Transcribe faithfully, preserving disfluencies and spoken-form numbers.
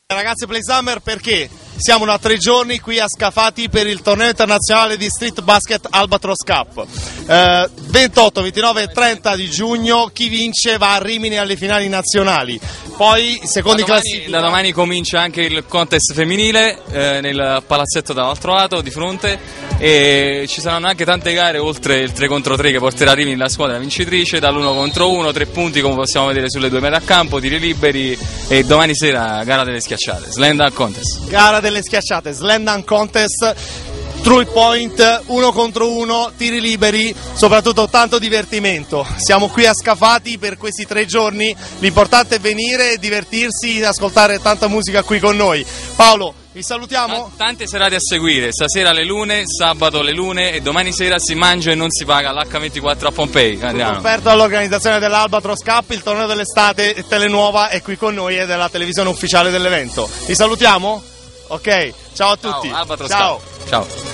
Ragazzi, Play Summer perché siamo da tre giorni qui a Scafati per il torneo internazionale di street basket Albatros Cup. Eh, ventotto, ventinove e trenta di giugno, chi vince va a Rimini alle finali nazionali. Poi secondi classifica. Da domani comincia anche il contest femminile eh, nel palazzetto dall'altro lato di fronte, e ci saranno anche tante gare oltre il tre contro tre che porterà a Rimini la squadra vincitrice, dall'uno contro uno, tre punti come possiamo vedere sulle due metà campo, tiri liberi, e domani sera gara delle schiacciate, slam dunk contest. Gara delle schiacciate, slam dunk contest, three point, uno contro uno, tiri liberi, soprattutto tanto divertimento. Siamo qui a Scafati per questi tre giorni, l'importante è venire, divertirsi, ascoltare tanta musica qui con noi. Paolo, vi salutiamo. Tante serate a seguire, stasera le lune, sabato le lune e domani sera si mangia e non si paga all'H ventiquattro a Pompei. Andiamo. Offerto dall'organizzazione dell'Albatros Cup, il torneo dell'estate, Telenuova è qui con noi ed è la televisione ufficiale dell'evento. Vi salutiamo? Ok, ciao a tutti. Ciao, Albatros ciao. Cup. Ciao.